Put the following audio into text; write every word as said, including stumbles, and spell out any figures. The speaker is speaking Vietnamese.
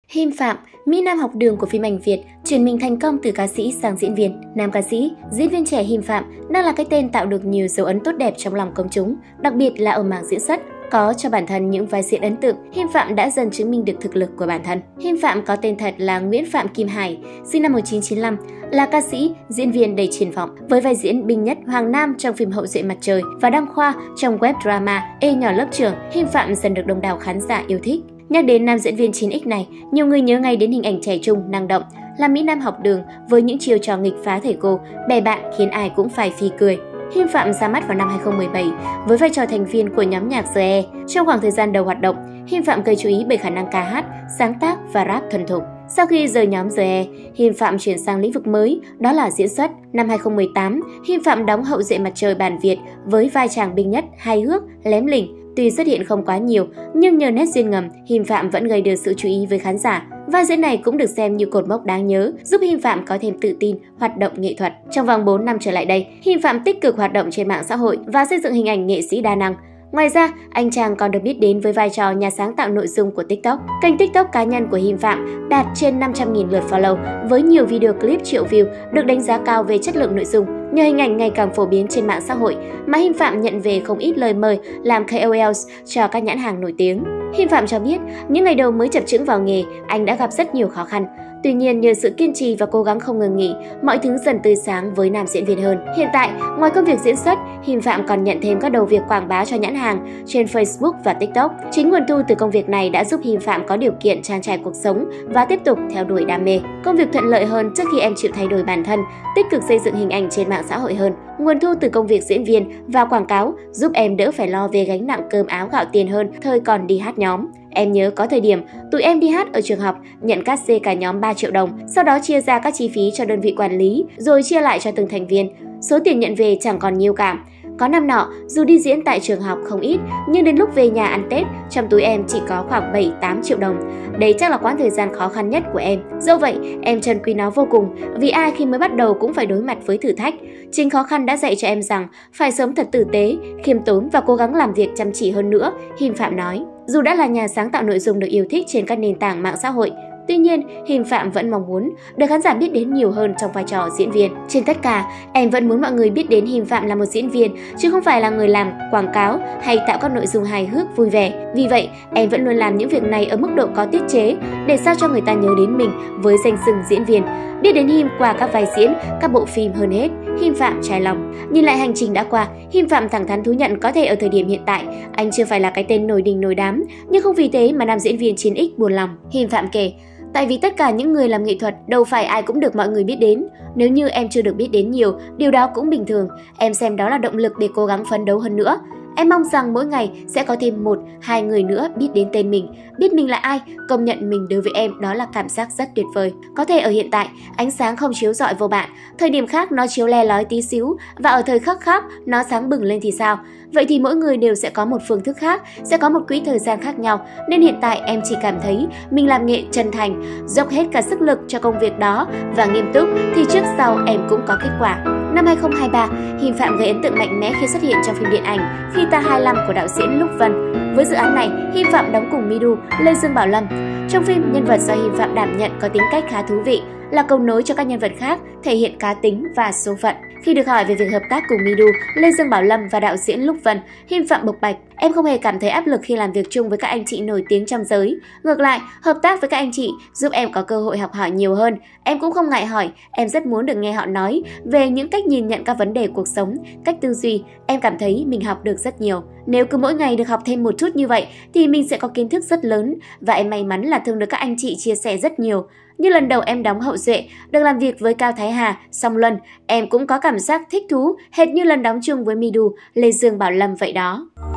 Him Phạm, mỹ nam học đường của phim ảnh Việt, chuyển mình thành công từ ca sĩ sang diễn viên. Nam ca sĩ, diễn viên trẻ Him Phạm đang là cái tên tạo được nhiều dấu ấn tốt đẹp trong lòng công chúng, đặc biệt là ở mảng diễn xuất. Có cho bản thân những vai diễn ấn tượng, Him Phạm đã dần chứng minh được thực lực của bản thân. Him Phạm có tên thật là Nguyễn Phạm Kim Hải, sinh năm một nghìn chín trăm chín mươi lăm, là ca sĩ, diễn viên đầy triển vọng với vai diễn binh nhất Hoàng Nam trong phim Hậu duệ mặt trời và Đăng Khoa trong web drama Ê nhỏ lớp trưởng. Him Phạm dần được đông đảo khán giả yêu thích. Nhắc đến nam diễn viên chín x này, nhiều người nhớ ngay đến hình ảnh trẻ trung, năng động, là mỹ nam học đường với những chiêu trò nghịch phá thầy cô, bè bạn khiến ai cũng phải phì cười. Him Phạm ra mắt vào năm hai không một bảy với vai trò thành viên của nhóm nhạc The E. Trong khoảng thời gian đầu hoạt động, Him Phạm gây chú ý bởi khả năng ca hát, sáng tác và rap thuần thục. Sau khi rời nhóm The E, Him Phạm chuyển sang lĩnh vực mới, đó là diễn xuất. Năm hai không một tám, Him Phạm đóng Hậu duệ mặt trời bản Việt với vai chàng binh nhất, hài hước, lém lỉnh. Tuy xuất hiện không quá nhiều, nhưng nhờ nét duyên ngầm, Him Phạm vẫn gây được sự chú ý với khán giả. Vai diễn này cũng được xem như cột mốc đáng nhớ, giúp Him Phạm có thêm tự tin, hoạt động nghệ thuật. Trong vòng bốn năm trở lại đây, Him Phạm tích cực hoạt động trên mạng xã hội và xây dựng hình ảnh nghệ sĩ đa năng. Ngoài ra, anh chàng còn được biết đến với vai trò nhà sáng tạo nội dung của TikTok. Kênh TikTok cá nhân của Him Phạm đạt trên năm trăm nghìn lượt follow với nhiều video clip triệu view, được đánh giá cao về chất lượng nội dung. Nhờ hình ảnh ngày càng phổ biến trên mạng xã hội mà Him Phạm nhận về không ít lời mời làm K O Ls cho các nhãn hàng nổi tiếng. Him Phạm cho biết, những ngày đầu mới chập chững vào nghề, anh đã gặp rất nhiều khó khăn. Tuy nhiên, nhờ sự kiên trì và cố gắng không ngừng nghỉ, mọi thứ dần tươi sáng với nam diễn viên hơn. Hiện tại, ngoài công việc diễn xuất, Him Phạm còn nhận thêm các đầu việc quảng bá cho nhãn hàng trên Facebook và TikTok. Chính nguồn thu từ công việc này đã giúp Him Phạm có điều kiện trang trải cuộc sống và tiếp tục theo đuổi đam mê. Công việc thuận lợi hơn trước khi em chịu thay đổi bản thân, tích cực xây dựng hình ảnh trên mạng xã hội hơn. Nguồn thu từ công việc diễn viên và quảng cáo giúp em đỡ phải lo về gánh nặng cơm áo gạo tiền hơn thời còn đi hát nhóm. Em nhớ có thời điểm tụi em đi hát ở trường học, nhận cát xê cả nhóm ba triệu đồng, sau đó chia ra các chi phí cho đơn vị quản lý, rồi chia lại cho từng thành viên. Số tiền nhận về chẳng còn nhiều cả. Có năm nọ, dù đi diễn tại trường học không ít, nhưng đến lúc về nhà ăn Tết, trong túi em chỉ có khoảng bảy tám triệu đồng. Đấy chắc là quãng thời gian khó khăn nhất của em. Dẫu vậy, em trân quý nó vô cùng, vì ai khi mới bắt đầu cũng phải đối mặt với thử thách. Chính khó khăn đã dạy cho em rằng phải sống thật tử tế, khiêm tốn và cố gắng làm việc chăm chỉ hơn nữa, Him Phạm nói. Dù đã là nhà sáng tạo nội dung được yêu thích trên các nền tảng mạng xã hội, tuy nhiên, Him Phạm vẫn mong muốn được khán giả biết đến nhiều hơn trong vai trò diễn viên. Trên tất cả, em vẫn muốn mọi người biết đến Him Phạm là một diễn viên, chứ không phải là người làm quảng cáo hay tạo các nội dung hài hước vui vẻ. Vì vậy, em vẫn luôn làm những việc này ở mức độ có tiết chế, để sao cho người ta nhớ đến mình với danh xưng diễn viên, biết đến Him qua các vai diễn, các bộ phim hơn hết. Him Phạm trải lòng. Nhìn lại hành trình đã qua, Him Phạm thẳng thắn thú nhận có thể ở thời điểm hiện tại, anh chưa phải là cái tên nổi đình nổi đám, nhưng không vì thế mà nam diễn viên chín x buồn lòng. Him Phạm kể, tại vì tất cả những người làm nghệ thuật đâu phải ai cũng được mọi người biết đến. Nếu như em chưa được biết đến nhiều, điều đó cũng bình thường. Em xem đó là động lực để cố gắng phấn đấu hơn nữa. Em mong rằng mỗi ngày sẽ có thêm một, hai người nữa biết đến tên mình, biết mình là ai, công nhận mình. Đối với em đó là cảm giác rất tuyệt vời. Có thể ở hiện tại, ánh sáng không chiếu rọi vô bạn, thời điểm khác nó chiếu le lói tí xíu, và ở thời khắc khác nó sáng bừng lên thì sao? Vậy thì mỗi người đều sẽ có một phương thức khác, sẽ có một quỹ thời gian khác nhau. Nên hiện tại em chỉ cảm thấy mình làm nghệ chân thành, dốc hết cả sức lực cho công việc đó và nghiêm túc, thì trước sau em cũng có kết quả. Năm hai không hai ba, Him Phạm gây ấn tượng mạnh mẽ khi xuất hiện trong phim điện ảnh Khi ta hai mươi lăm của đạo diễn Lục Vân. Với dự án này, Him Phạm đóng cùng Midu, Lê Dương Bảo Lâm. Trong phim, nhân vật do Him Phạm đảm nhận có tính cách khá thú vị, là cầu nối cho các nhân vật khác, thể hiện cá tính và số phận. Khi được hỏi về việc hợp tác cùng Midu, Lê Dương Bảo Lâm và đạo diễn Lục Vân, Him Phạm bộc bạch, em không hề cảm thấy áp lực khi làm việc chung với các anh chị nổi tiếng trong giới. Ngược lại, hợp tác với các anh chị giúp em có cơ hội học hỏi nhiều hơn. Em cũng không ngại hỏi, em rất muốn được nghe họ nói về những cách nhìn nhận các vấn đề cuộc sống, cách tư duy. Em cảm thấy mình học được rất nhiều. Nếu cứ mỗi ngày được học thêm một chút như vậy thì mình sẽ có kiến thức rất lớn, và em may mắn là thường được các anh chị chia sẻ rất nhiều. Như lần đầu em đóng Hậu duệ, được làm việc với Cao Thái Hà, Song Luân, em cũng có cảm giác thích thú, hệt như lần đóng chung với Midu, Lê Dương Bảo Lâm vậy đó.